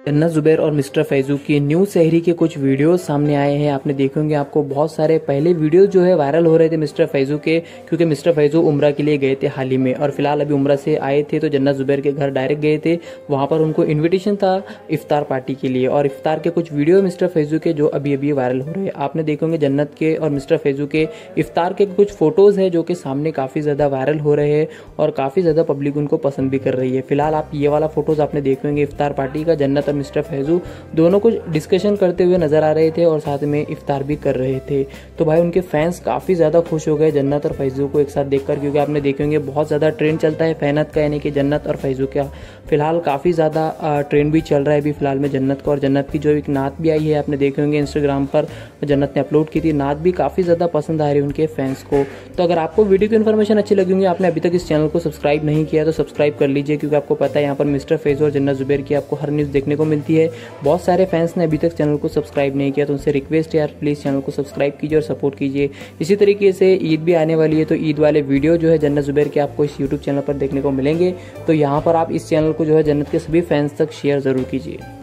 जन्नत जुबैर और मिस्टर फैजू की न्यू शहरी के कुछ वीडियोस सामने आए हैं। आपने देखे होंगे, आपको बहुत सारे पहले वीडियोस जो है वायरल हो रहे थे मिस्टर फैजू के, क्योंकि मिस्टर फैजू उम्रा के लिए गए थे हाल ही में, और फिलहाल अभी उम्रा से आए थे तो जन्नत जुबैर के घर डायरेक्ट गए थे। वहां पर उनको इन्विटेशन था इफ्तार पार्टी के लिए, और इफ्तार के कुछ वीडियो मिस्टर फैजू के जो अभी अभी वायरल हो रहे हैं। आपने देखे होंगे जन्नत के और मिस्टर फैजू के इफ्तार के कुछ फोटोज है जो कि सामने काफी ज्यादा वायरल हो रहे हैं और काफी ज्यादा पब्लिक उनको पसंद भी कर रही है। फिलहाल आप ये वाला फोटोज आपने देखे होंगे इफ्तार पार्टी का, जन्नत और मिस्टर फैजू दोनों कुछ डिस्कशन करते हुए नजर आ रहे थे और साथ में इफ्तार भी कर रहे थे। तो भाई उनके फैंस काफी ज्यादा खुश हो गए जन्नत और फैजू को एक साथ देखकर, क्योंकि आपने देखे होंगे बहुत ज्यादा ट्रेंड चलता है फैनत का, यानी कि जन्नत और फैजू का फिलहाल काफी ज्यादा ट्रेंड भी चल रहा है अभी फिलहाल में जन्नत का। और जन्नत की जो एक नात भी आई है, आपने देखे होंगे इंस्टाग्राम पर जन्नत ने अपलोड की थी, नात भी काफी ज्यादा पसंद आ रही है उनके फैंस को। तो अगर आपको वीडियो की इन्फॉर्मेशन अच्छी लगी होगी, आपने अभी तक इस चैनल को सब्सक्राइब नहीं किया तो सब्सक्राइब कर लीजिए, क्योंकि आपको पता है यहाँ पर मिस्टर फैजू और जन्नत जुबैर की आपको हर न्यूज़ देखने को मिलती है। बहुत सारे फैंस ने अभी तक चैनल को सब्सक्राइब नहीं किया, तो उनसे रिक्वेस्ट है यार प्लीज़ चैनल को सब्सक्राइब कीजिए और सपोर्ट कीजिए। इसी तरीके से ईद भी आने वाली है, तो ईद वाले वीडियो जो है जन्नत जुबैर के आपको इस यूट्यूब चैनल पर देखने को मिलेंगे। तो यहाँ पर आप इस चैनल को जो है जन्नत के सभी फैंस तक शेयर ज़रूर कीजिए।